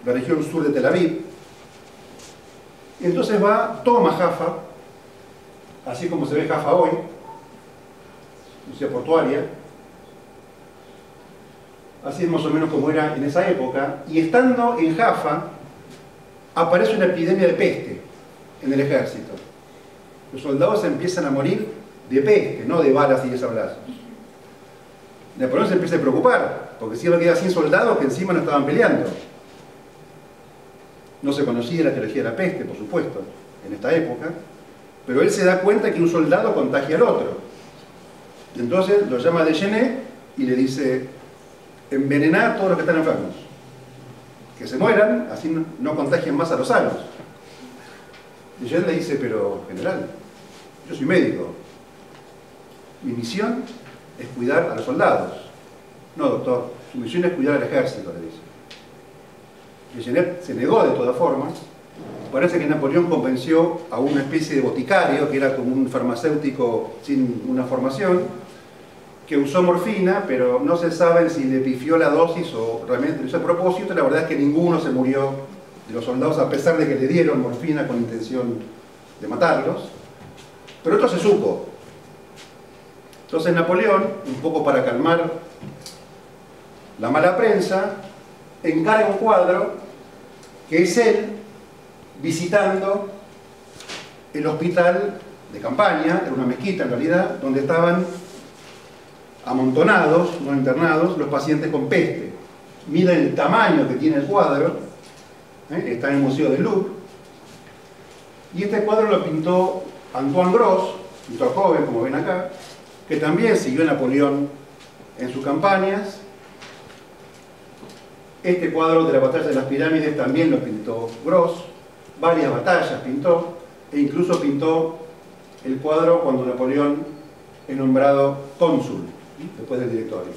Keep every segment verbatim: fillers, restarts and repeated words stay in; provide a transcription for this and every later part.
la región sur de Tel Aviv. Y entonces va, toma Jaffa, así como se ve Jaffa hoy, ciudad portuaria, así es más o menos como era en esa época, y estando en Jaffa, aparece una epidemia de peste en el ejército. Los soldados empiezan a morir de peste, no de balas y de sablazos. Napoleón se empieza a preocupar, porque si iba a quedar sin soldados que encima no estaban peleando. No se conocía la teología de la peste, por supuesto, en esta época, pero él se da cuenta que un soldado contagia al otro. Entonces lo llama Desgenais y le dice: envenená a todos los que están enfermos, que se mueran, así no, no contagien más a los sanos. Desgenais le dice: pero general, yo soy médico, mi misión es cuidar a los soldados. No, doctor, su misión es cuidar al ejército, le dice. Desgenais se negó de todas formas. Parece que Napoleón convenció a una especie de boticario, que era como un farmacéutico sin una formación, que usó morfina, pero no se sabe si le pifió la dosis o realmente lo hizo a propósito. La verdad es que ninguno se murió de los soldados, a pesar de que le dieron morfina con intención de matarlos. Pero esto se supo. Entonces Napoleón, un poco para calmar la mala prensa, encarga un cuadro que es él visitando el hospital de campaña, era una mezquita en realidad, donde estaban amontonados, no internados, los pacientes con peste. Miren el tamaño que tiene el cuadro, ¿eh? Está en el Museo del Louvre, y este cuadro lo pintó Antoine Gros, pintor joven, como ven acá, que también siguió a Napoleón en sus campañas. Este cuadro de la batalla de las pirámides también lo pintó Gros, varias batallas pintó, e incluso pintó el cuadro cuando Napoleón es nombrado cónsul, después del directorio.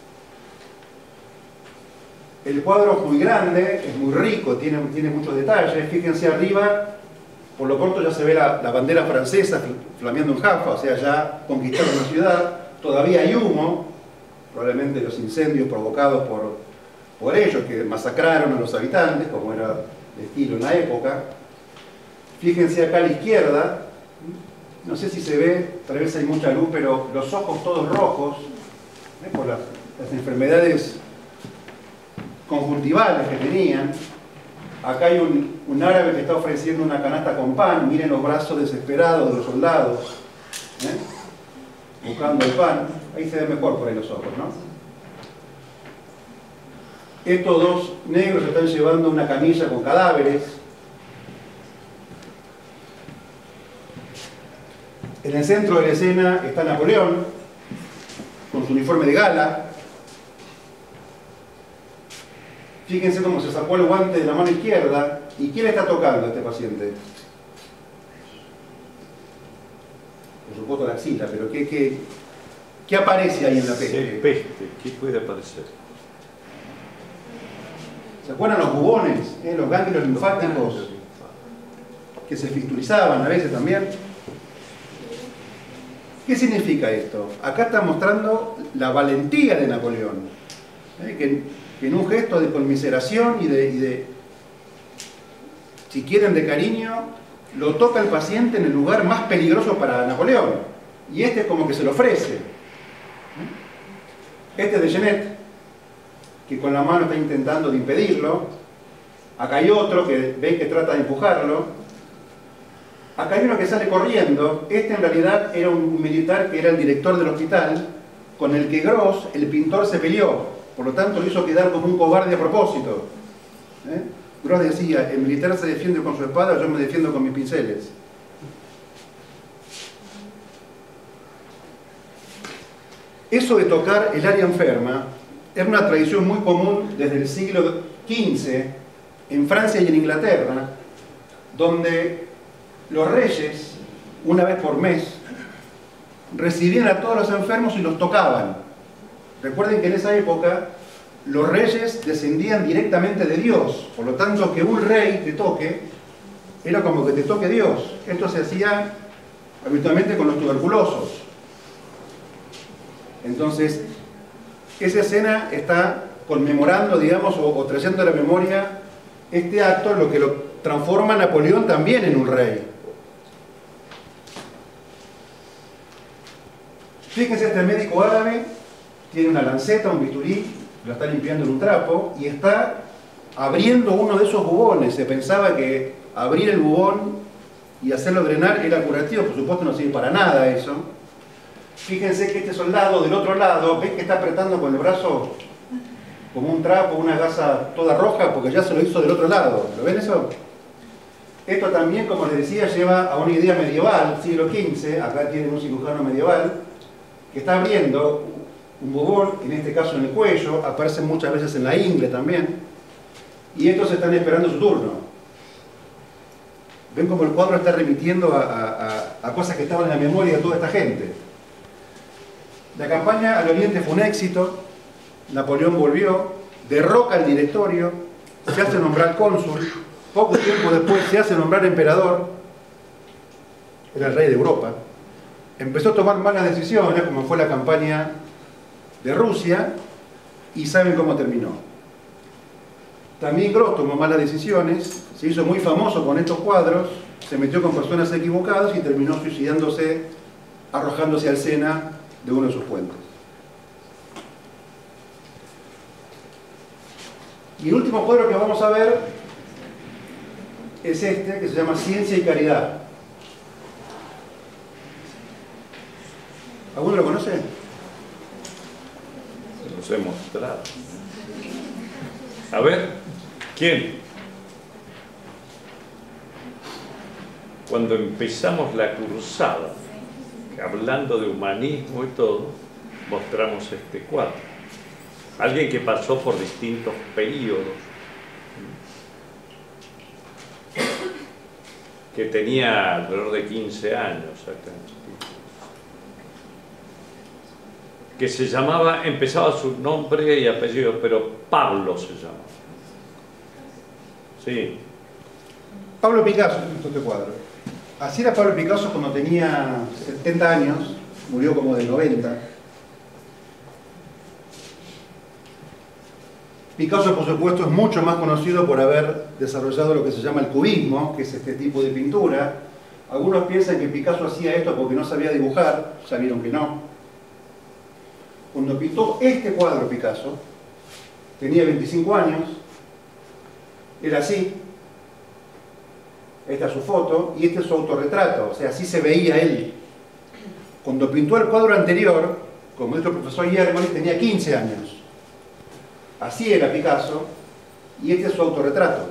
El cuadro es muy grande, es muy rico, tiene, tiene muchos detalles. Fíjense arriba, por lo corto ya se ve la, la bandera francesa flameando en Jaffa, o sea, ya conquistaron la ciudad. Todavía hay humo, probablemente los incendios provocados por, por ellos, que masacraron a los habitantes, como era el estilo en la época. Fíjense acá a la izquierda, no sé si se ve, tal vez hay mucha luz, pero los ojos todos rojos, ¿eh? por las, las enfermedades conjuntivales que tenían. Acá hay un, un árabe que está ofreciendo una canasta con pan. Miren los brazos desesperados de los soldados, ¿eh? buscando el pan. Ahí se ve mejor por ahí los ojos, ¿no? Estos dos negros están llevando una camilla con cadáveres. En el centro de la escena está Napoleón, con su uniforme de gala. Fíjense cómo se sacó el guante de la mano izquierda. ¿Y quién le está tocando a este paciente? Por supuesto la axila, pero ¿qué, qué, qué aparece ahí en la peste? Sí, peste, ¿qué puede aparecer? ¿Se acuerdan los bubones? ¿Eh? Los ganglios linfáticos que se fisturizaban a veces también. ¿Qué significa esto? Acá está mostrando la valentía de Napoleón, ¿eh? que, que en un gesto de conmiseración y de, y de, si quieren, de cariño, lo toca el paciente en el lugar más peligroso para Napoleón, y este es como que se lo ofrece. Este es Desgenais, que con la mano está intentando de impedirlo. Acá hay otro que veis que trata de empujarlo. Acá hay uno que sale corriendo. Este en realidad era un militar que era el director del hospital, con el que Gros, el pintor, se peleó. Por lo tanto, lo hizo quedar como un cobarde a propósito. ¿Eh? Gros decía: el militar se defiende con su espada, yo me defiendo con mis pinceles. Eso de tocar el área enferma era una tradición muy común desde el siglo quince en Francia y en Inglaterra, donde los reyes, una vez por mes, recibían a todos los enfermos y los tocaban. Recuerden que en esa época los reyes descendían directamente de Dios, por lo tanto que un rey te toque era como que te toque Dios. Esto se hacía habitualmente con los tuberculosos. Entonces, esa escena está conmemorando, digamos, o, o trayendo a la memoria este acto lo que lo transforma a Napoleón también en un rey. Fíjense, este médico árabe tiene una lanceta, un bisturí, lo está limpiando en un trapo y está abriendo uno de esos bubones. Se pensaba que abrir el bubón y hacerlo drenar era curativo, por supuesto no sirve para nada eso. Fíjense que este soldado del otro lado, ¿ven que está apretando con el brazo como un trapo, una gasa toda roja? Porque ya se lo hizo del otro lado. ¿Lo ven eso? Esto también, como les decía, lleva a una idea medieval, siglo quince. Acá tienen un cirujano medieval que está abriendo un bubón, en este caso en el cuello, aparecen muchas veces en la ingle también, y estos están esperando su turno. Ven como el cuadro está remitiendo a, a, a cosas que estaban en la memoria de toda esta gente. La campaña al oriente fue un éxito, Napoleón volvió, derroca al directorio, se hace nombrar cónsul, poco tiempo después se hace nombrar emperador, era el rey de Europa, empezó a tomar malas decisiones, como fue la campaña de Rusia, y saben cómo terminó. También Gros tomó malas decisiones, se hizo muy famoso con estos cuadros, se metió con personas equivocadas y terminó suicidándose, arrojándose al Sena de uno de sus puentes. Y el último cuadro que vamos a ver es este, que se llama Ciencia y Caridad. ¿Alguno lo conoce? Se los he mostrado. A ver, ¿quién? Cuando empezamos la cursada, hablando de humanismo y todo, mostramos este cuadro. Alguien que pasó por distintos periodos, que tenía alrededor de quince años acá, que se llamaba, empezaba su nombre y apellido, pero Pablo se llama. Sí. Pablo Picasso, este cuadro. Así era Pablo Picasso cuando tenía setenta años, murió como de noventa. Picasso, por supuesto, es mucho más conocido por haber desarrollado lo que se llama el cubismo, que es este tipo de pintura. Algunos piensan que Picasso hacía esto porque no sabía dibujar, ya vieron que no. Cuando pintó este cuadro Picasso, tenía veinticinco años, era así, esta es su foto, y este es su autorretrato, o sea, así se veía él. Cuando pintó el cuadro anterior, como dijo el profesor Yermolis, tenía quince años. Así era Picasso, y este es su autorretrato.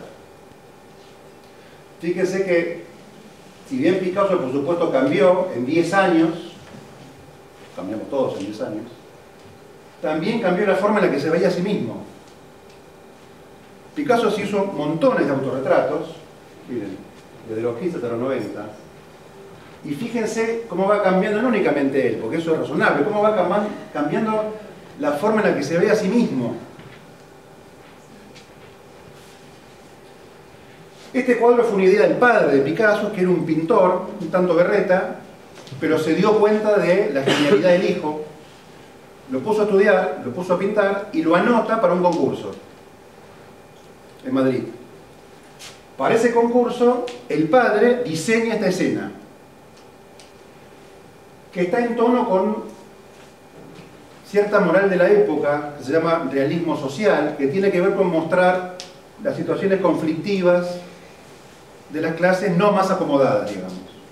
Fíjense que, si bien Picasso, por supuesto, cambió en diez años, cambiamos todos en diez años, también cambió la forma en la que se veía a sí mismo. Picasso se hizo montones de autorretratos, miren, desde los quince hasta los noventa, y fíjense cómo va cambiando, no únicamente él, porque eso es razonable, cómo va cambiando la forma en la que se ve a sí mismo. Este cuadro fue una idea del padre de Picasso, que era un pintor, un tanto berreta, pero se dio cuenta de la genialidad del hijo, lo puso a estudiar, lo puso a pintar y lo anota para un concurso en Madrid. Para ese concurso, el padre diseña esta escena, que está en tono con cierta moral de la época, que se llama realismo social, que tiene que ver con mostrar las situaciones conflictivas de las clases no más acomodadas, digamos.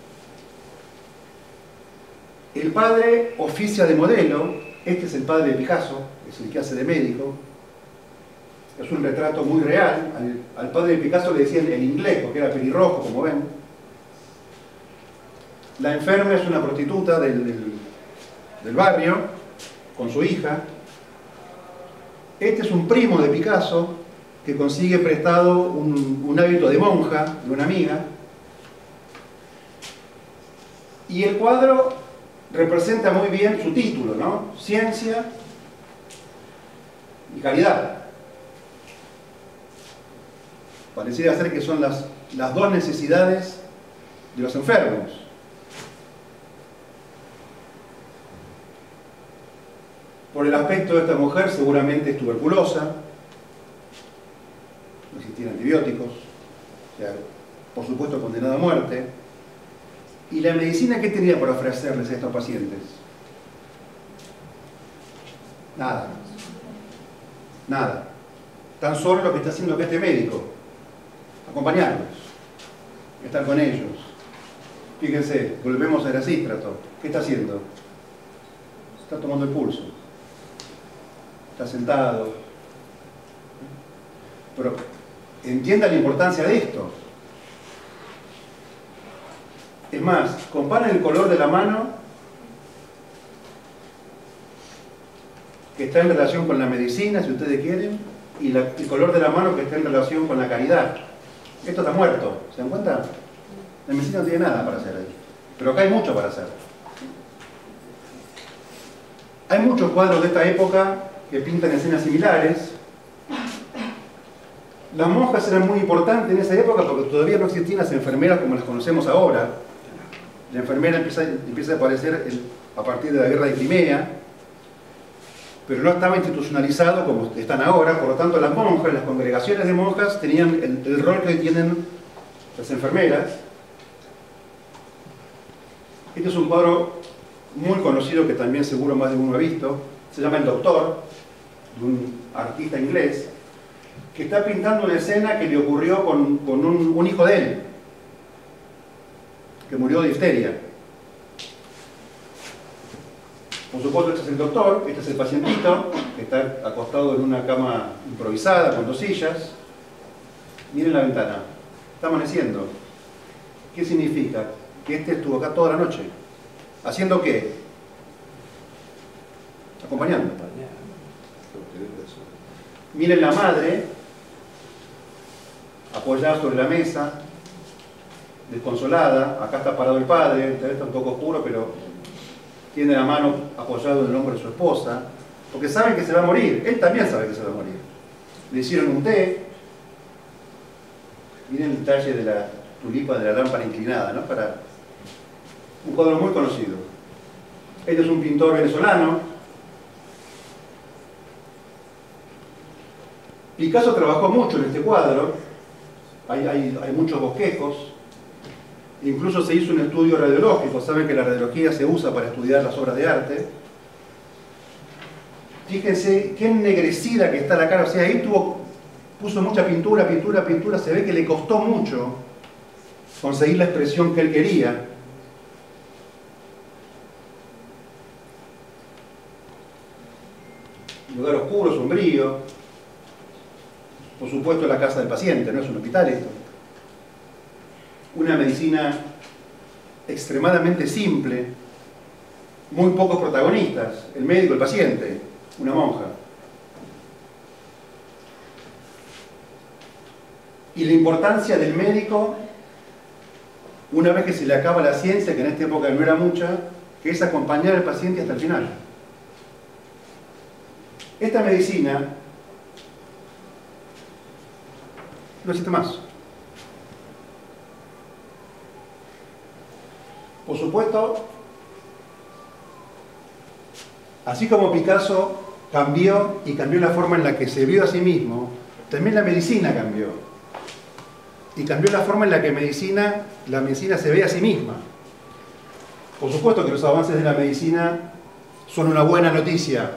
El padre oficia de modelo. Este es el padre de Picasso, es el que hace de médico. Es un retrato muy real. Al, al padre de Picasso le decían el inglés, porque era pelirrojo, como ven. La enferma es una prostituta del, del, del barrio, con su hija. Este es un primo de Picasso, que consigue prestado un, un hábito de monja, de una amiga. Y el cuadro representa muy bien su título, ¿no? Ciencia y caridad. Pareciera ser que son las, las dos necesidades de los enfermos. Por el aspecto de esta mujer, seguramente es tuberculosa, no existía antibióticos. antibióticos, o sea, por supuesto condenado a muerte. ¿Y la medicina qué tenía para ofrecerles a estos pacientes? Nada. Nada. Tan solo lo que está haciendo este médico. Acompañarlos. Estar con ellos. Fíjense, volvemos a Erasístrato. ¿Qué está haciendo? Está tomando el pulso. Está sentado. Pero entienda la importancia de esto. Es más, comparen el color de la mano que está en relación con la medicina, si ustedes quieren, y la, el color de la mano que está en relación con la caridad. Esto está muerto, ¿se dan cuenta? La medicina no tiene nada para hacer ahí, pero acá hay mucho para hacer. Hay muchos cuadros de esta época que pintan escenas similares. Las monjas eran muy importantes en esa época porque todavía no existían las enfermeras como las conocemos ahora. La enfermera empieza, empieza a aparecer el, a partir de la guerra de Crimea, pero no estaba institucionalizado como están ahora. Por lo tanto, las monjas, las congregaciones de monjas tenían el, el rol que hoy tienen las enfermeras. Este es un cuadro muy conocido que también seguro más de uno ha visto. Se llama El Doctor, de un artista inglés, que está pintando una escena que le ocurrió con, con un, un hijo de él, que murió de difteria. Por supuesto, este es el doctor, este es el pacientito, que está acostado en una cama improvisada con dos sillas. Miren la ventana, está amaneciendo. ¿Qué significa? Que este estuvo acá toda la noche. ¿Haciendo qué? Acompañando. Miren la madre, apoyada sobre la mesa, desconsolada. Acá está parado el padre, está un poco oscuro, pero tiene la mano apoyada en el hombro de su esposa, porque saben que se va a morir. Él también sabe que se va a morir. Le hicieron un té. Miren el detalle de la tulipa de la lámpara inclinada, ¿no? Para un cuadro muy conocido. Este es un pintor venezolano. Picasso trabajó mucho en este cuadro. Hay, hay, hay muchos bosquejos. Incluso se hizo un estudio radiológico. Saben que la radiología se usa para estudiar las obras de arte. Fíjense qué ennegrecida que está la cara. O sea, ahí tuvo, puso mucha pintura, pintura, pintura. Se ve que le costó mucho conseguir la expresión que él quería. Lugar oscuro, sombrío. Por supuesto, la casa del paciente, no es un hospital esto. Una medicina extremadamente simple, muy pocos protagonistas, el médico, el paciente, una monja. Y la importancia del médico, una vez que se le acaba la ciencia, que en esta época no era mucha, que es acompañar al paciente hasta el final. Esta medicina no existe más. Por supuesto, así como Picasso cambió y cambió la forma en la que se vio a sí mismo, también la medicina cambió. Y cambió la forma en la que medicina, la medicina se ve a sí misma. Por supuesto que los avances de la medicina son una buena noticia,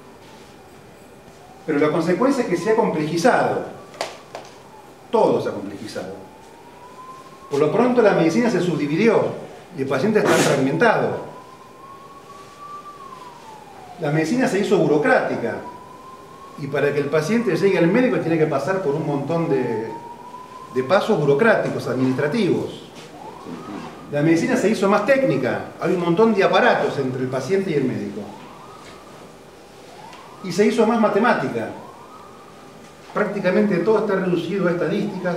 pero la consecuencia es que se ha complejizado. Todo se ha complejizado. Por lo pronto la medicina se subdividió y el paciente está fragmentado. La medicina se hizo burocrática y para que el paciente llegue al médico tiene que pasar por un montón de, de pasos burocráticos, administrativos. La medicina se hizo más técnica, hay un montón de aparatos entre el paciente y el médico. Y se hizo más matemática. Prácticamente todo está reducido a estadísticas,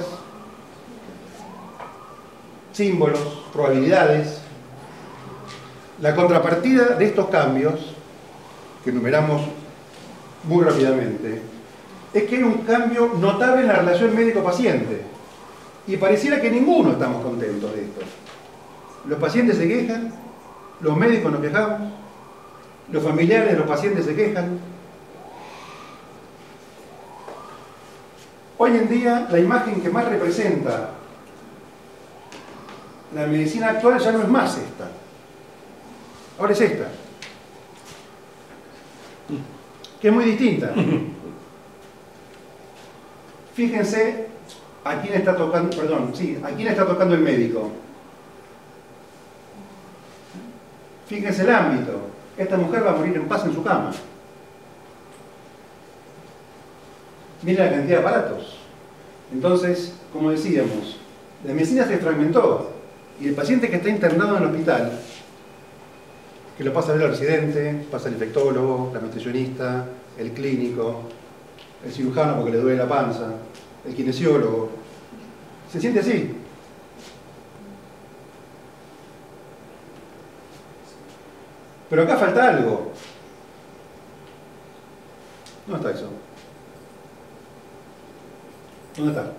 símbolos, probabilidades. La contrapartida de estos cambios, que enumeramos muy rápidamente, es que hay un cambio notable en la relación médico-paciente. Y pareciera que ninguno estamos contentos de esto. Los pacientes se quejan, los médicos nos quejamos, los familiares de los pacientes se quejan. Hoy en día la imagen que más representa la medicina actual ya no es más esta. Ahora es esta. Que es muy distinta. Fíjense a quién está tocando, perdón, sí, a quién está tocando el médico. Fíjense el ámbito. Esta mujer va a morir en paz en su cama. Miren la cantidad de aparatos. Entonces, como decíamos, la medicina se fragmentó y el paciente que está internado en el hospital, que lo pasa a ver al residente, pasa el infectólogo, la nutricionista, el clínico, el cirujano porque le duele la panza, el kinesiólogo, se siente así. Pero acá falta algo. ¿Dónde está eso? ¿Dónde está?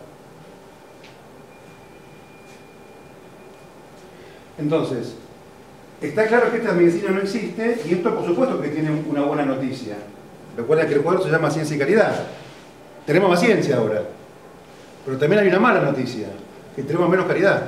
Entonces, está claro que esta medicina no existe y esto por supuesto que tiene una buena noticia. Recuerden que el cuadro se llama Ciencia y Caridad. Tenemos más ciencia ahora. Pero también hay una mala noticia, que tenemos menos caridad.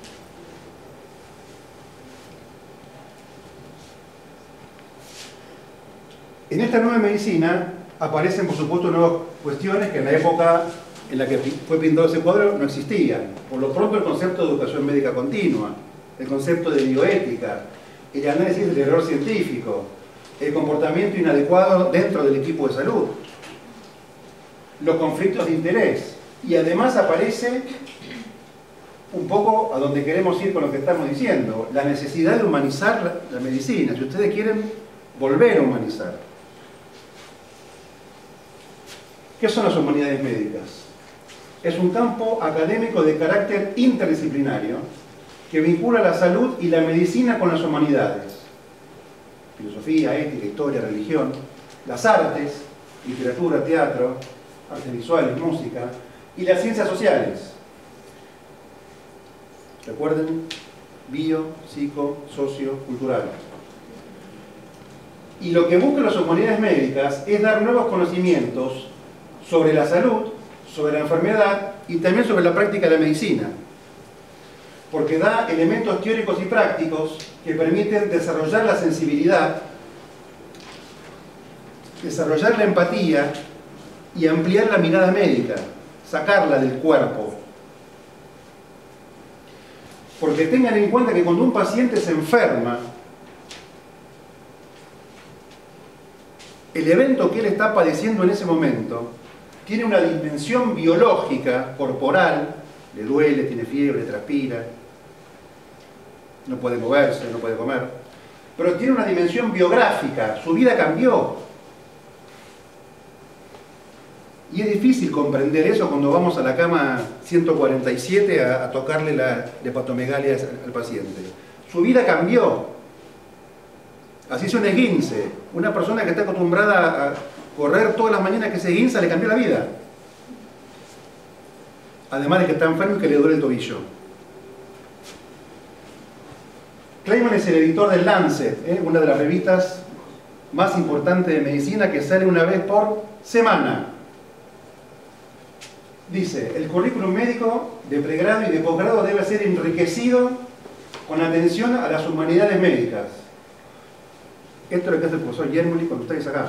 En esta nueva medicina aparecen por supuesto nuevas cuestiones que en la época en la que fue pintado ese cuadro no existían. Por lo pronto el concepto de educación médica continua, el concepto de bioética, el análisis del error científico, el comportamiento inadecuado dentro del equipo de salud, los conflictos de interés, y además aparece un poco a donde queremos ir con lo que estamos diciendo, la necesidad de humanizar la, la medicina, si ustedes quieren volver a humanizar. ¿Qué son las humanidades médicas? Es un campo académico de carácter interdisciplinario que vincula la salud y la medicina con las humanidades. Filosofía, ética, historia, religión, las artes, literatura, teatro, artes visuales, música, y las ciencias sociales. Recuerden, bio, psico, socio, cultural. Y lo que buscan las humanidades médicas es dar nuevos conocimientos sobre la salud, sobre la enfermedad y también sobre la práctica de la medicina. Porque da elementos teóricos y prácticos que permiten desarrollar la sensibilidad, desarrollar la empatía y ampliar la mirada médica, sacarla del cuerpo. Porque tengan en cuenta que cuando un paciente se enferma, el evento que él está padeciendo en ese momento tiene una dimensión biológica, corporal, le duele, tiene fiebre, transpira, no puede moverse, no puede comer, pero tiene una dimensión biográfica, su vida cambió. Y es difícil comprender eso cuando vamos a la cama ciento cuarenta y siete a, a tocarle la hepatomegalia al, al paciente. Su vida cambió. Así es un esguince. Una persona que está acostumbrada a correr todas las mañanas que se esguinza le cambió la vida. Además de que está enfermo y que le duele el tobillo. Kleiman es el editor del Lancet, ¿eh? una de las revistas más importantes de medicina que sale una vez por semana. Dice, el currículum médico de pregrado y de posgrado debe ser enriquecido con atención a las humanidades médicas. Esto es lo que hace el profesor Yermoli con ustedes acá.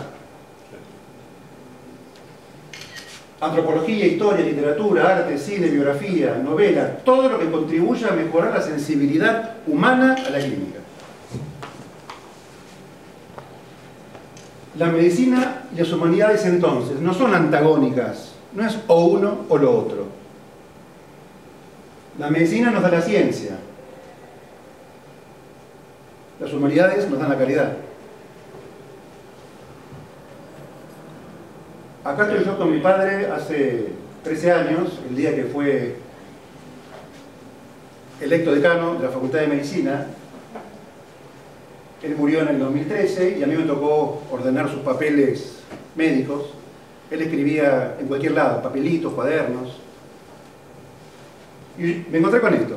Antropología, historia, literatura, arte, cine, biografía, novela, todo lo que contribuya a mejorar la sensibilidad humana a la clínica. La medicina y las humanidades entonces no son antagónicas. No es o uno o lo otro. La medicina nos da la ciencia. Las humanidades nos dan la caridad. Acá estoy yo con mi padre hace trece años, el día que fue electo decano de la Facultad de Medicina. Él murió en el dos mil trece y a mí me tocó ordenar sus papeles médicos. Él escribía en cualquier lado, papelitos, cuadernos. Y me encontré con esto.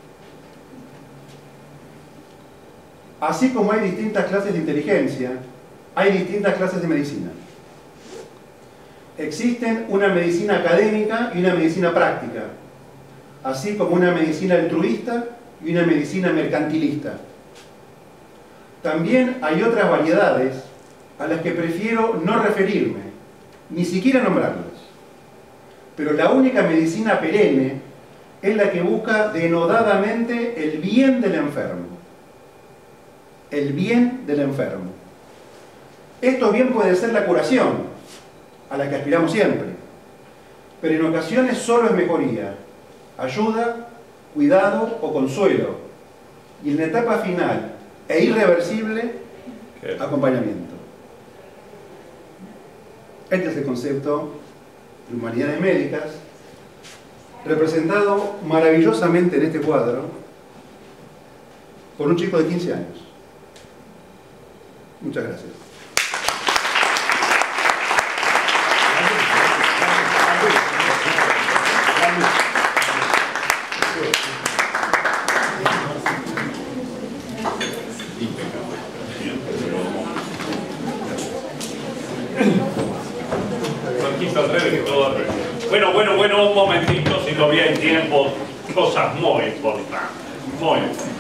Así como hay distintas clases de inteligencia, hay distintas clases de medicina. existen una medicina académica y una medicina práctica, así como una medicina altruista y una medicina mercantilista. También hay otras variedades a las que prefiero no referirme, ni siquiera nombrarlas. Pero la única medicina perenne es la que busca denodadamente el bien del enfermo. El bien del enfermo. Esto bien puede ser la curación, a la que aspiramos siempre, pero en ocasiones solo es mejoría, ayuda, cuidado o consuelo, y en la etapa final e irreversible, acompañamiento. Este es el concepto de humanidades médicas, representado maravillosamente en este cuadro por un chico de quince años. Muchas gracias. Bueno, bueno, bueno, un momentito, si todavía hay tiempo, cosas muy importantes, muy importantes.